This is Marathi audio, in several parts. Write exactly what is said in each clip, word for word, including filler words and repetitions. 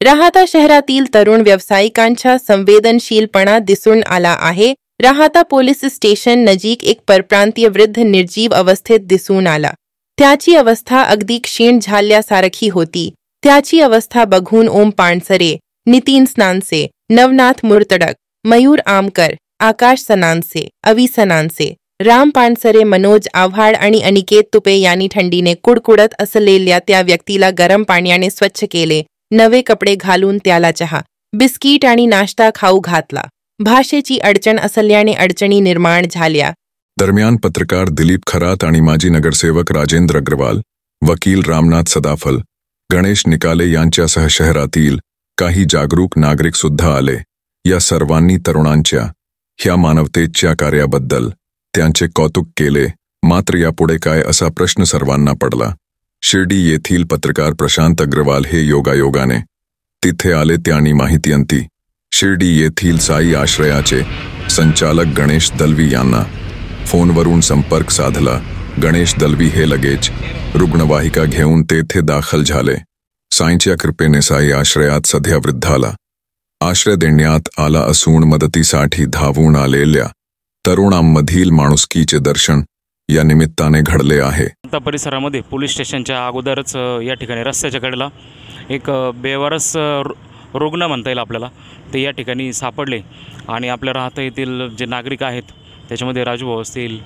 राहाता शहरातील तरुण व्यावसायिकांचा संवेदनशीलपणा दिसून आला आहे। राहाता पोलीस स्टेशन नजीक एक परप्रांतीय वृद्ध निर्जीव अवस्थेत दिसून आला। त्याची अवस्था अगदी क्षीण झाल्यासारखी होती। त्याची अवस्था बघून ओम पानसरे, नितीन सनानसे, नवनाथ मुर्तडक, मयूर आमकर, आकाश सनानसे, अवी सनानसे, राम पानसरे, मनोज आव्हाड आणि अनिकेत तुपे यांनी थंडीने कुडकुडत असलेल्या त्या व्यक्तीला गरम पाण्याने स्वच्छ केले। नवे कपडे घालून त्याला चहा, बिस्किट आणि नाश्ता खाऊ घातला। भाषेची अडचण असल्याने अडचणी निर्माण झाल्या। दरम्यान पत्रकार दिलीप खरात आणि माजी नगरसेवक राजेंद्र अग्रवाल, वकील रामनाथ सदाफल, गणेश निकाले यांच्यासह शहरातील काही जागरूक नागरिक सुद्धा आले। या सर्वांनी तरुणांच्या ह्या मानवतेच्या कार्याबद्दल त्यांचे कौतुक केले। मात्र यापुढे काय असा प्रश्न सर्वांना पडला। शिर्डी येथील पत्रकार प्रशांत अग्रवाल हे योगायोगाने तिथे आले त्यांनी माहिती अंती शिर्डी येथील साई आश्रयाचे संचालक गणेश दलवी यांना फोनवरून संपर्क साधला। गणेश दलवी हे लगेच रुग्णवाहिका घेऊन तेथे दाखल झाले। साईंच्या कृपेने साई आश्रयात सध्या वृद्धाला आश्रय देण्यात आला असून मदतीसाठी धावून आलेल्या तरुणांमधील माणुसकीचे दर्शन या निमित्ताने घडले आहे। आता परिसरामध्ये पोलीस स्टेशनच्या अगोदरच या ठिकाणी रस्त्याच्या कडेला एक बेवारस रुग्ण म्हणता येईल आपल्याला, ते या ठिकाणी सापडले आणि आपल्या राहता येथील जे नागरिक आहेत त्याच्यामध्ये राजू भाऊ असतील,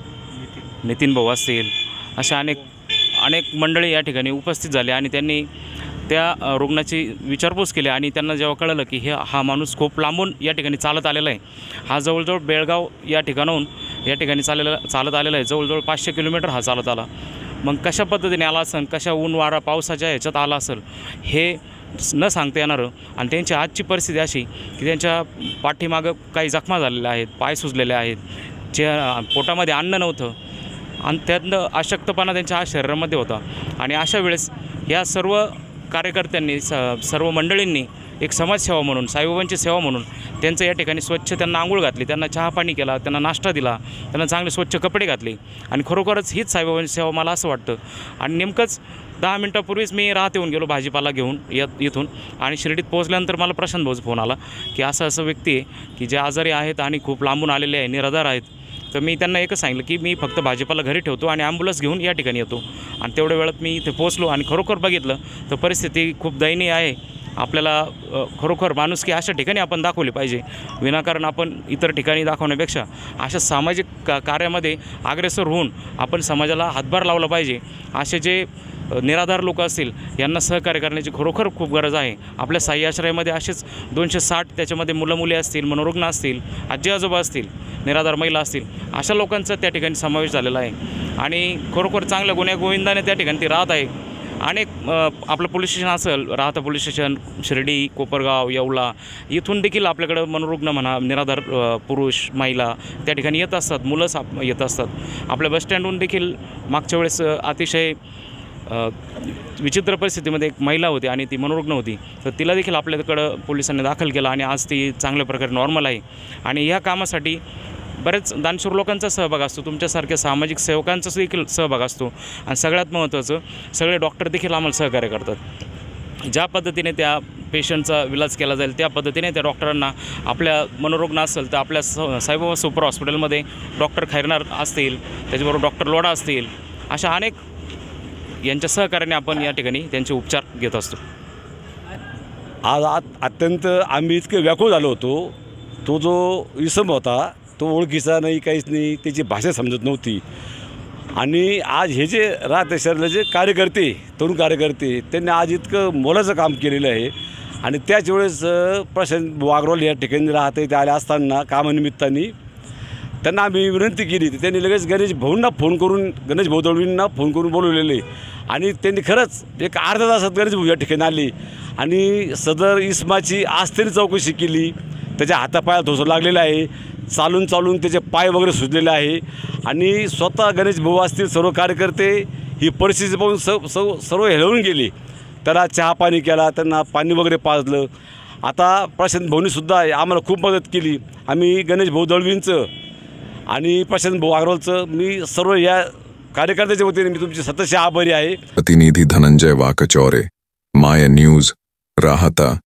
नितीन भाऊ असतील, अशा अनेक अनेक मंडळी या ठिकाणी उपस्थित झाले आणि त्यांनी त्या रुग्णाची विचारपूस केली आणि त्यांना जेव्हा कळलं की हे हा माणूस खूप लांबून या ठिकाणी चालत आलेला आहे, हा जवळजवळ बेळगाव या ठिकाणाहून या ठिकाणी चाललेला चालत आलेला आहे, जवळजवळ पाचशे किलोमीटर हा चालत आला। मग कशा पद्धतीने आला असेल, कशा ऊन वारा पावसाच्या ह्याच्यात आला असेल हे न सांगता येणारं। आणि त्यांची आजची परिस्थिती अशी की त्यांच्या पाठीमागं काही जखमा झालेल्या आहेत, पाय सुजलेले आहेत, जे पोटामध्ये अन्न नव्हतं आणि त्यातनं अशक्तपणा त्यांच्या शरीरामध्ये होता। आणि अशा वेळेस या सर्व कार्यकर्त्यांनी स सर्व मंडळींनी एक समाजसेवा म्हणून, साईबाबांची सेवा म्हणून त्यांचं या ठिकाणी स्वच्छ त्यांना आंघोळ घातली, त्यांना चहा पाणी केला, त्यांना नाश्ता दिला, त्यांना चांगले स्वच्छ कपडे घातले आणि खरोखरच हीच साईबाबांची सेवा मला असं वाटतं। आणि नेमकंच दहा मिनटापूर्वीच मी राहत येऊन गेलो भाजीपाला घेऊन येत इथून आणि शिर्डीत पोहोचल्यानंतर मला प्रशांत भाऊचा फोन आला की असं असं व्यक्ती आहे की जे आजारी आहेत आणि खूप लांबून आलेले आहे, निराधार आहेत। तर मी त्यांना एकच सांगितलं की मी फक्त भाजीपाला घरी ठेवतो आणि ॲम्ब्युलन्स घेऊन या ठिकाणी येतो। आणि तेवढ्या वेळात मी इथे पोहोचलो आणि खरोखर बघितलं तर परिस्थिती खूप दयनीय आहे। आपल्याला खरोखर माणुसकी अशा ठिकाणी आपण दाखवली पाहिजे, विनाकारण आपण इतर ठिकाणी दाखवण्यापेक्षा अशा सामाजिक का कार्यामध्ये अग्रेसर होऊन आपण समाजाला हातभार लावला पाहिजे। असे जे निराधार लोक असतील यांना सहकार्य करण्याची खरोखर खूप गरज आहे। आपल्या साई आश्रयामध्ये असेच दोनशे साठ त्याच्यामध्ये मुलं मुली असतील, मनोरुग्ण असतील, आजी आजोबा असतील, निराधार महिला असतील, अशा लोकांचा त्या ठिकाणी समावेश झालेला आहे आणि खरोखर चांगल्या गुन्ह्या गोविंदाने त्या ठिकाणी ती राहत आहे। अनेक आपलं पोलीस स्टेशन असेल, राहता पोलीस स्टेशन, शिर्डी, कोपरगाव, येवला इथून देखील आपल्याकडं मनोरुग्ण म्हणा, निराधार पुरुष महिला त्या ठिकाणी येत असतात, मुलं साप येत असतात। आपल्या बसस्टँडहून देखील मागच्या वेळेस अतिशय विचित्र परिस्थितीमध्ये एक महिला होती आणि ती मनोरुग्ण होती, तर तिला देखील आपल्याकडं पोलिसांनी दाखल केलं आणि आज ती चांगल्या प्रकारे नॉर्मल आहे। आणि ह्या कामासाठी बरेच दानशूर लोकांचा सहभाग असतो, तुमच्यासारख्या सामाजिक सेवकांचा देखील सहभाग असतो आणि सगळ्यात महत्त्वाचं सगळे डॉक्टर देखील आम्हाला सहकार्य करतात। ज्या पद्धतीने त्या पेशंटचा इलाज केला जाईल त्या पद्धतीने त्या डॉक्टरांना आपल्या मनोरुग्ण असेल तर आपल्या स साईबाबा सुपर हॉस्पिटलमध्ये डॉक्टर खैरनार असतील, त्याच्याबरोबर डॉक्टर लोढा असतील, अशा अनेक यांच्या सहकार्याने आपण या ठिकाणी त्यांचे उपचार घेत असतो। आज अत्यंत आम्ही इतके व्याकुळ झालो होतो, तो जो इसम होता तो ओळखीचा नाही, काहीच नाही, त्याची भाषा समजत नव्हती। आणि आज हे जे राहते शहरातले जे कार्यकर्ते, तरुण कार्यकर्ते, त्यांनी आज इतकं मोलाचं काम केलेलं आहे। आणि त्याच वेळेस प्रशांत भाऊ अग्रवाल या ठिकाणी राहते ते आले असताना कामानिमित्ताने त्यांना आम्ही विनंती केली, त्यांनी लगेच गणेश भाऊंना फोन करून, गणेश भाऊ दळवींना फोन करून बोलवलेले आणि त्यांनी खरंच एक अर्ध्या तासात गणेश भाऊ या ठिकाणी आले आणि सदर इसमाची आज त्यांनी चौकशी केली। त्याच्या हातापायाला ठोसा लागलेला आहे, चालून चालून त्याचे पाय वगैरे सुजलेले आहे आणि स्वतः गणेश भाऊ असतील, सर्व कार्यकर्ते ही परिस्थिती पाहून सर्व सर्व सर्व हेळवून गेले। त्याला चहा पाणी केला, त्यांना पाणी वगैरे पाजलं। आता प्रशांत भाऊनीसुद्धा आम्हाला खूप मदत केली। आम्ही गणेश भाऊ दळवींचं आणि प्रशांत भाऊ अग्रवालचं मी सर्व या कार्यकर्त्याच्या वतीने मी तुमचे सततचे आभारी आहे। प्रतिनिधी धनंजय वाकचौरे, माय न्यूज, राहता।